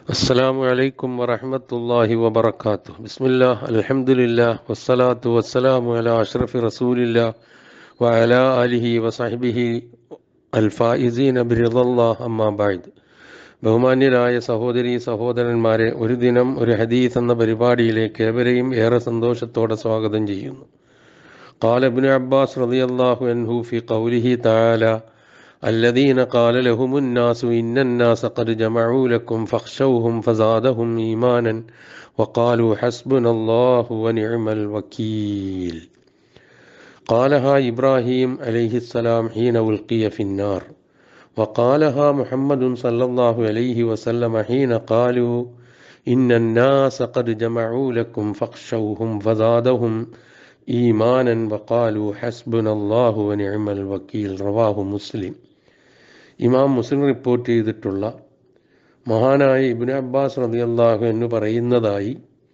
السلام عليكم ورحمة الله وبركاته. بسم الله الحمد لله والصلاة والسلام على أشرف رسول الله وعلى آله وصحبه الفائزين برضا الله أما بعد. ബഹുമാന്യരായ സഹോദരി സഹോദരന്മാരെ, ഒരു ദിനം ഒരു ഹദീസ് എന്ന പരിപാടിയിലേക്ക് ഏവരെയും ഏറെ സന്തോഷത്തോടെ സ്വാഗതം ചെയ്യുന്നു. قال ابن عباس رضي الله عنه في قوله تعالى الذين قال لهم الناس إن الناس قد جمعوا لكم فاخشوهم فزادهم إيمانا وقالوا حسبنا الله ونعم الوكيل. قالها إبراهيم عليه السلام حين ألقي في النار، وقالها محمد صلى الله عليه وسلم حين قالوا إن الناس قد جمعوا لكم فاخشوهم فزادهم إيمانا وقالوا حسبنا الله ونعم الوكيل. رواه مسلم. ഇമാം മുസ്ലിം റിപ്പോർട്ട് ചെയ്തിട്ടുള്ള മഹാനായ ഇബ്നു അബ്ബാസ് റളിയല്ലാഹു അൻഹു പറയുന്നതായി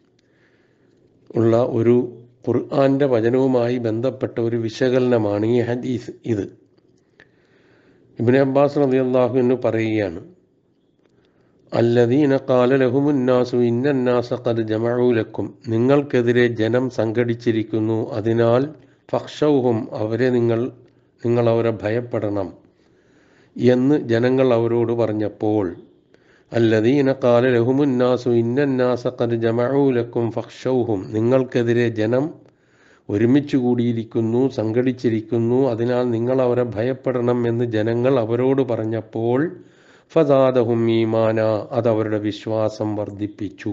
ഉള്ള ഒരു ഖുർആന്റെ വചനവുമായി ബന്ധപ്പെട്ട ഒരു വിശകലനമാണ് ഈ ഹദീസ്. ഇത് ഇബ്നു അബ്ബാസ് റളിയല്ലാഹു അൻഹു പറയുകയാണ്, അല്ലദീന ഖാല ലഹുമുന്നാസു ഇന്നന്നാസ ഖദ് ജമഉ ലക്കും, നിങ്ങൾക്കെതിരെ ജനം സംഘടിച്ചിരിക്കുന്നു, അതിനാൽ ഫഖ്ശൗഹും, നിങ്ങൾ അവരെ ഭയപ്പെടണം എന്ന് ജനങ്ങൾ അവരോട് പറഞ്ഞപ്പോൾ, അല്ലദീന ഖാല ലഹുമുന്നാസു ഇന്നന്നാസ ഖദ് ജമഉ ലക്കും ഫഖ്ശൗഹും, നിങ്ങൾക്കെതിരെ ജനം ഒരുമിച്ച് കൂടിയിരിക്കുന്നു, സംഘടിച്ചിരിക്കുന്നു, അതിനാൽ നിങ്ങൾ അവരെ ഭയപ്പെടണം എന്ന് ജനങ്ങൾ അവരോട് പറഞ്ഞപ്പോൾ, ഫസാദഹും ഈമാന, അതവരുടെ വിശ്വാസം വർദ്ധിപ്പിച്ചു.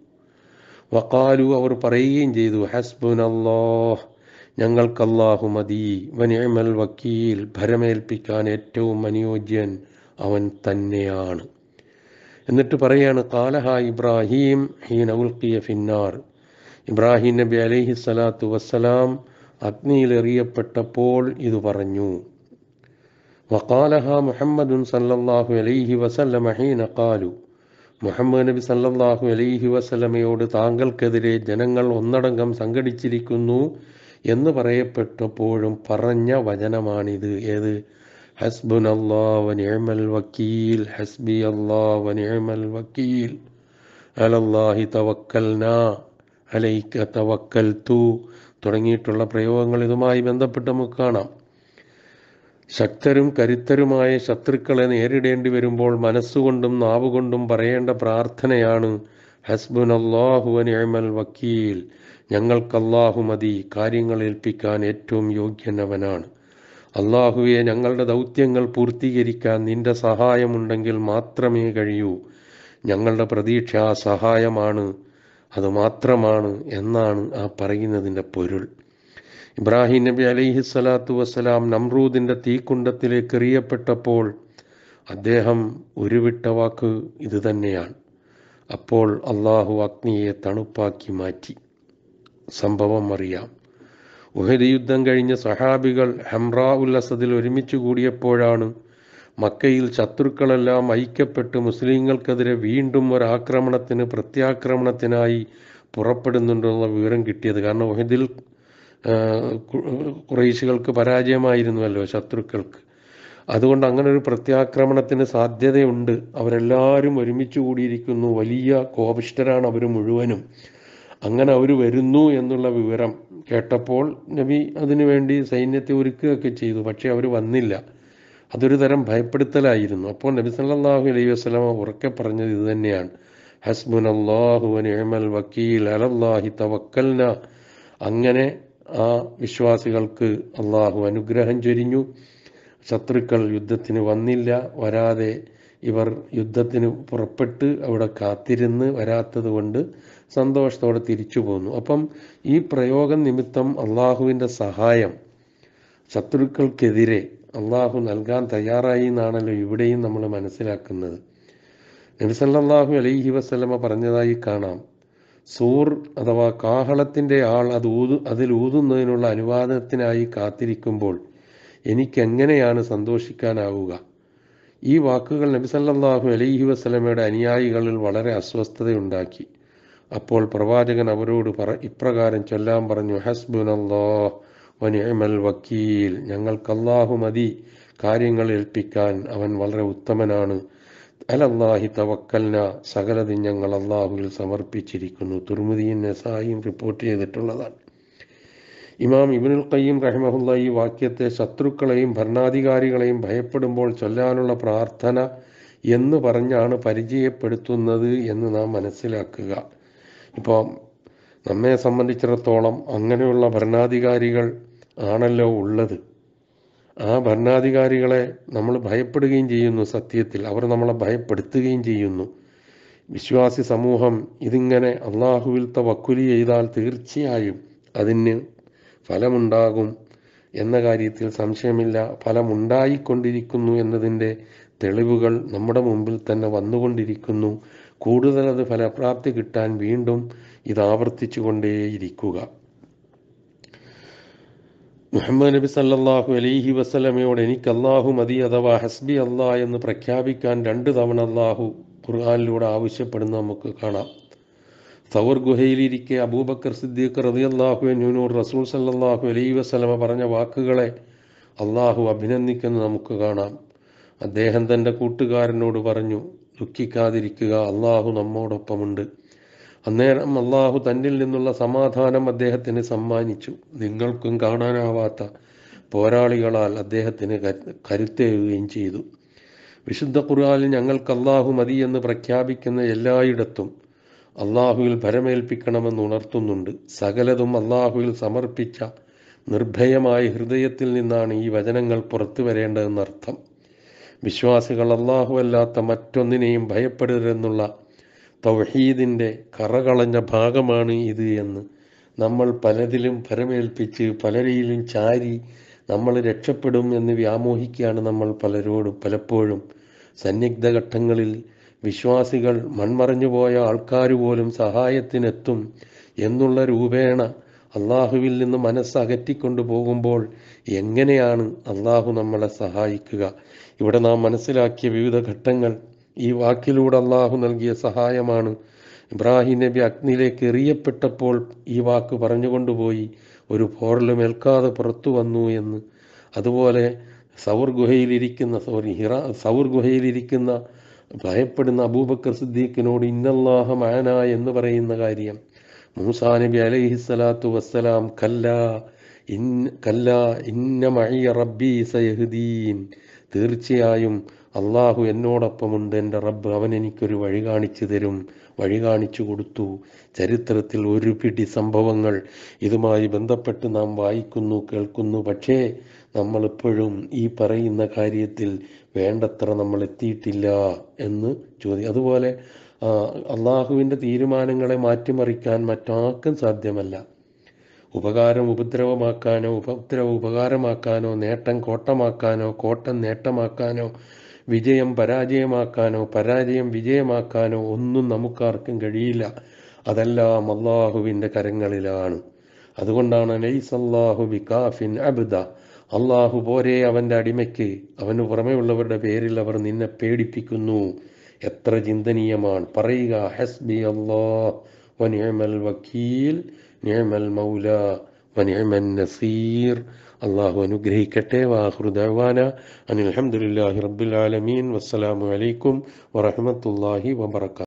വഖാലു, അവർ പറയുകയും ചെയ്തു, ഹസ്ബുനല്ലാഹ്, ഞങ്ങൾക്കല്ലാഹു മതി, വനിഅമൽ വക്കീൽ, ഭരമേൽപ്പിക്കാൻ ഏറ്റവും അനുയോജ്യൻ അവൻ തന്നെയാണ്. എന്നിട്ട് പറയാണ്, ഖാലഹ ഇബ്രാഹിം ഹീന ഉൽഖിയ ഫിന്നാർ, ഇബ്രാഹിം നബി അലൈഹി സ്വലാത്തു വസ്സലാം അഗ്നിയിൽ എറിയപ്പെട്ടപ്പോൾ ഇത് പറഞ്ഞു. വഖാലഹ മുഹമ്മദുൻ സല്ലല്ലാഹു അലൈഹി വസല്ലമ ഹീന ഖാലു, മുഹമ്മദ് നബി സല്ലല്ലാഹു അലൈഹി വസല്ലമയോട് താങ്കൾക്കെതിരെ ജനങ്ങൾ ഒന്നടങ്കം സംഘടിച്ചിരിക്കുന്നു എന്ന് പറയപ്പെട്ടപ്പോഴും പറഞ്ഞ വചനമാണിത്. ഏത്? ഹസ്ബുനല്ലാഹു വനിഅമൽ വക്കീൽ, ഹസ്ബിയല്ലാഹു വനിഅമൽ വക്കീൽ, അലല്ലാഹി തവക്കൽനാ അലൈക തവക്കൽതു തുടങ്ങിയിട്ടുള്ള പ്രയോഗങ്ങൾ ഇതുമായി ബന്ധപ്പെട്ട് നമുക്ക് കാണാം. ശക്തരും കരുത്തരുമായ ശത്രുക്കളെ നേരിടേണ്ടി വരുമ്പോൾ മനസ്സുകൊണ്ടും നാവുകൊണ്ടും പറയേണ്ട പ്രാർത്ഥനയാണ് ഹസ്ബുനല്ലാഹു വനിഅമൽ വക്കീൽ, ഞങ്ങൾക്കല്ലാഹു മതി, കാര്യങ്ങൾ ഏൽപ്പിക്കാൻ ഏറ്റവും യോഗ്യനവനാണ്. അല്ലാഹുവെ, ഞങ്ങളുടെ ദൗത്യങ്ങൾ പൂർത്തീകരിക്കാൻ നിന്റെ സഹായമുണ്ടെങ്കിൽ മാത്രമേ കഴിയൂ. ഞങ്ങളുടെ പ്രതീക്ഷ ആ സഹായമാണ്, അത് മാത്രമാണ് എന്നാണ് ആ പറയുന്നതിൻ്റെ പൊരുൾ. ഇബ്രാഹിം നബി അലൈഹി സ്വലാത്തു വസ്സലാം നമ്രൂദിൻ്റെ തീക്കുണ്ടത്തിലേക്ക് എറിയപ്പെട്ടപ്പോൾ അദ്ദേഹം ഉരുവിട്ട വാക്ക് ഇത് തന്നെയാണ്. അപ്പോൾ അള്ളാഹു അഗ്നിയെ തണുപ്പാക്കി മാറ്റി. സംഭവം അറിയാം. ഉഹദ് യുദ്ധം കഴിഞ്ഞ് സഹാബികൾ ഹംറാ ഉൽ അസദിൽ ഒരുമിച്ച് കൂടിയപ്പോഴാണ് മക്കയിൽ ശത്രുക്കളെല്ലാം ഐക്യപ്പെട്ട് മുസ്ലിങ്ങൾക്കെതിരെ വീണ്ടും പ്രത്യാക്രമണത്തിനായി പുറപ്പെടുന്നുണ്ടെന്നുള്ള വിവരം കിട്ടിയത്. കാരണം ഉഹദിൽ ഖുറൈശികൾക്ക് പരാജയമായിരുന്നുവല്ലോ, ശത്രുക്കൾക്ക്. അതുകൊണ്ട് അങ്ങനെ ഒരു പ്രത്യാക്രമണത്തിന് സാധ്യതയുണ്ട്. അവരെല്ലാവരും ഒരുമിച്ച് കൂടിയിരിക്കുന്നു, വലിയ കോപിഷ്ഠരാണ് അവർ മുഴുവനും. അങ്ങനെ അവർ വരുന്നു എന്നുള്ള വിവരം കേട്ടപ്പോൾ നബി അതിനുവേണ്ടി സൈന്യത്തെ ഒരുക്കുകയൊക്കെ ചെയ്തു. പക്ഷേ അവർ വന്നില്ല. അതൊരു തരം ഭയപ്പെടുത്തലായിരുന്നു. അപ്പോൾ നബി സല്ലല്ലാഹു അലൈഹി വസല്ലമ ഉറക്കെ പറഞ്ഞത് ഇത് തന്നെയാണ്, ഹസ്ബുനല്ലാഹു വനിഅമൽ വക്കീൽ, അലല്ലാഹി തവക്കൽന. അങ്ങനെ ആ വിശ്വാസികൾക്ക് അള്ളാഹു അനുഗ്രഹം ചൊരിഞ്ഞു. ശത്രുക്കൾ യുദ്ധത്തിന് വന്നില്ല. വരാതെ ഇവർ യുദ്ധത്തിന് പുറപ്പെട്ട് അവിടെ കാത്തിരുന്ന് വരാത്തത് കൊണ്ട് സന്തോഷത്തോടെ തിരിച്ചു പോന്നു. അപ്പം ഈ പ്രയോഗം നിമിത്തം അള്ളാഹുവിൻ്റെ സഹായം ശത്രുക്കൾക്കെതിരെ അള്ളാഹു നൽകാൻ തയ്യാറായി എന്നാണല്ലോ ഇവിടെയും നമ്മൾ മനസ്സിലാക്കുന്നത്. നബി സല്ലല്ലാഹു അലൈഹി വസല്ലമ പറഞ്ഞതായി കാണാം, സൂർ അഥവാ കാഹളത്തിൻ്റെ ആൾ അതിൽ ഊതുന്നതിനുള്ള അനുവാദത്തിനായി കാത്തിരിക്കുമ്പോൾ എനിക്കെങ്ങനെയാണ് സന്തോഷിക്കാനാവുക? ഈ വാക്കുകൾ നബി സല്ലല്ലാഹു അലൈഹി വസല്ലമയുടെ അനുയായികളിൽ വളരെ അസ്വസ്ഥതയുണ്ടാക്കി. അപ്പോൾ പ്രവാചകൻ അവരോട് ഇപ്രകാരം ചൊല്ലാൻ പറഞ്ഞു, ഹസ്ബുനല്ലാഹ് വനിഅമൽ വക്കീൽ, ഞങ്ങൾക്ക് അല്ലാഹു മതി, കാര്യങ്ങൾ ഏൽപ്പിക്കാൻ അവൻ വളരെ ഉത്തമനാണ്, അലല്ലാഹി തവക്കൽന, സകലതും ഞങ്ങൾ അള്ളാഹുവിൽ സമർപ്പിച്ചിരിക്കുന്നു. തുർമുദിയും നസായിയും റിപ്പോർട്ട് ചെയ്തിട്ടുള്ളതാണ്. ഇമാം ഇബ്നുൽ ഖയ്യിം റഹിമഹുല്ലാഹി ഈ വാക്യത്തെ ശത്രുക്കളെയും ഭരണാധികാരികളെയും ഭയപ്പെടുമ്പോൾ ചൊല്ലാനുള്ള പ്രാർത്ഥന എന്ന് പറഞ്ഞാണ് പരിചയപ്പെടുത്തുന്നത് എന്ന് നാം മനസ്സിലാക്കുക. ഇപ്പോൾ നമ്മെ സംബന്ധിച്ചിടത്തോളം അങ്ങനെയുള്ള ഭരണാധികാരികൾ ആണല്ലോ ഉള്ളത്. ആ ഭരണാധികാരികളെ നമ്മൾ ഭയപ്പെടുകയും ചെയ്യുന്നു. സത്യത്തിൽ അവർ നമ്മളെ ഭയപ്പെടുത്തുകയും ചെയ്യുന്നു. വിശ്വാസി സമൂഹം ഇതിങ്ങനെ അള്ളാഹുവിൽ തവക്കുലി ചെയ്താൽ തീർച്ചയായും അതിന് ഫലമുണ്ടാകും എന്ന കാര്യത്തിൽ സംശയമില്ല. ഫലമുണ്ടായിക്കൊണ്ടിരിക്കുന്നു എന്നതിൻ്റെ തെളിവുകൾ നമ്മുടെ മുമ്പിൽ തന്നെ വന്നുകൊണ്ടിരിക്കുന്നു. കൂടുതൽ അത് ഫലപ്രാപ്തി കിട്ടാൻ വീണ്ടും ഇത് ആവർത്തിച്ചു കൊണ്ടേയിരിക്കുക. മുഹമ്മദ് നബി സല്ലല്ലാഹു അലൈഹി വസല്ലമയോട് എനിക്ക് അല്ലാഹു മതി അഥവാ ഹസ്ബി അല്ലാ എന്ന് പ്രഖ്യാപിക്കാൻ 2 തവണ അല്ലാഹു ഖുർആനിലൂടെ ആവശ്യപ്പെടുന്ന നമുക്ക് കാണാം. സൗർ ഗുഹയിലിരിക്കെ അബൂബക്കർ സിദ്ദീഖ് റളിയല്ലാഹു അൻഹുവിനോട് റസൂൽ സല്ലല്ലാഹു അലൈഹി വസല്ലമ പറഞ്ഞ വാക്കുകളെ അല്ലാഹു അഭിനന്ദിക്കുന്നത് നമുക്ക് കാണാം. അദ്ദേഹം തൻ്റെ കൂട്ടുകാരനോട് പറഞ്ഞു, ദുഃഖിക്കാതിരിക്കുക, അല്ലാഹു നമ്മോടൊപ്പമുണ്ട്. അന്നേരം അല്ലാഹു തന്നിൽ നിന്നുള്ള സമാധാനം അദ്ദേഹത്തിന് സമ്മാനിച്ചു. നിങ്ങൾക്കും കാണാനാവാത്ത പോരാളികളാൽ അദ്ദേഹത്തിന് കരുത്തേകുകയും ചെയ്തു. വിശുദ്ധ ഖുർആനിൽ ഞങ്ങൾക്ക് അല്ലാഹു മതി എന്ന് പ്രഖ്യാപിക്കുന്ന എല്ലായിടത്തും അല്ലാഹുവിൽ ഭരമേൽപ്പിക്കണമെന്ന് ഉണർത്തുന്നുണ്ട്. സകലതും അല്ലാഹുവിൽ സമർപ്പിച്ച നിർഭയമായ ഹൃദയത്തിൽ നിന്നാണ് ഈ വചനങ്ങൾ പുറത്തു വരേണ്ടതെന്നർത്ഥം. വിശ്വാസികൾ അല്ലാഹു അല്ലാത്ത മറ്റൊന്നിനെയും ഭയപ്പെടരുതെന്നുള്ള തൗഹീദിൻ്റെ കറകളഞ്ഞ ഭാഗമാണ് ഇത് എന്ന് നമ്മൾ പലതിലും ഭരമേൽപ്പിച്ച് പലരിലും ചാരി നമ്മൾ രക്ഷപ്പെടും എന്ന് വ്യാമോഹിക്കുകയാണ് നമ്മൾ പലപ്പോഴും. സന്നിഗ്ധ ഘട്ടങ്ങളിൽ വിശ്വാസികൾ മൺമറഞ്ഞു പോയ ആൾക്കാർ പോലും സഹായത്തിനെത്തും എന്നുള്ള രൂപേണ അള്ളാഹുവിൽ നിന്ന് മനസ്സകറ്റിക്കൊണ്ടു പോകുമ്പോൾ എങ്ങനെയാണ് അള്ളാഹു നമ്മളെ സഹായിക്കുക? ഇവിടെ നാം മനസ്സിലാക്കിയ വിവിധ ഘട്ടങ്ങൾ ഈ വാക്കിലൂടെ അള്ളാഹു നൽകിയ സഹായമാണ്. ഇബ്രാഹിം നബി അഗ്നിയിലേക്ക് എറിയപ്പെട്ടപ്പോൾ ഈ വാക്ക് പറഞ്ഞുകൊണ്ടുപോയി ഒരു പോറലും ഏൽക്കാതെ പുറത്തു വന്നു എന്ന്. അതുപോലെ സൗർ ഗുഹയിലിരിക്കുന്ന ഭയപ്പെടുന്ന അബൂബക്കർ സിദ്ദീഖിനോട് ഇന്നല്ലാഹ മഅന എന്ന് പറയുന്ന കാര്യം. മൂസാ നബി അലൈഹിസ്സലാത്തു വസ്സലാം കല്ലാ ഇന്ന മഇയ റബ്ബി സയഹ്ദീൻ, തീർച്ചയായും അള്ളാഹു എന്നോടൊപ്പമുണ്ട്, എൻ്റെ റബ്ബ് അവൻ എനിക്കൊരു വഴി കാണിച്ചു തരും, വഴി കാണിച്ചു കൊടുത്തു. ചരിത്രത്തിൽ ഒരു പിടി സംഭവങ്ങൾ ഇതുമായി ബന്ധപ്പെട്ട് നാം വായിക്കുന്നു, കേൾക്കുന്നു. പക്ഷേ നമ്മളിപ്പോഴും ഈ പറയുന്ന കാര്യത്തിൽ വേണ്ടത്ര നമ്മൾ എത്തിയിട്ടില്ല എന്ന് ചോദ്യം. അതുപോലെ അള്ളാഹുവിൻ്റെ തീരുമാനങ്ങളെ മാറ്റിമറിക്കാൻ മറ്റാർക്കും സാധ്യമല്ല. ഉപകാരം ഉപദ്രവമാക്കാനോ ഉപദ്രവം ഉപകാരമാക്കാനോ നേട്ടം കോട്ടമാക്കാനോ കോട്ടം നേട്ടമാക്കാനോ വിജയം പരാജയമാക്കാനോ പരാജയം വിജയമാക്കാനോ ഒന്നും നമുക്കാർക്കും കഴിയില്ല. അതെല്ലാം അള്ളാഹുവിൻ്റെ കരങ്ങളിലാണ്. അതുകൊണ്ടാണ് ലൈസല്ലാഹു ബികാഫിൻ അബ്ദ, അള്ളാഹു പോരെ അവൻ്റെ അടിമയ്ക്ക്, അവന് പുറമെയുള്ളവരുടെ പേരിൽ അവർ നിന്നെ പേടിപ്പിക്കുന്നു. എത്ര ചിന്തനീയമാണ്. പറയുക ഹസ്ബി അല്ലാഹ് വനിഅമൽ വക്കീൽ നിഅമൽ മൗല വനിഅമൻ നസീർ. അള്ളാഹു അനുഗ്രഹിക്കട്ടെ. വാഖിറു ദഅവാന അനിൽ ഹംദുലില്ലാഹി റബ്ബിൽ ആലമീൻ. വസ്സലാമു അലൈക്കും വറഹ്മത്തുള്ളാഹി വബറകാതുഹു.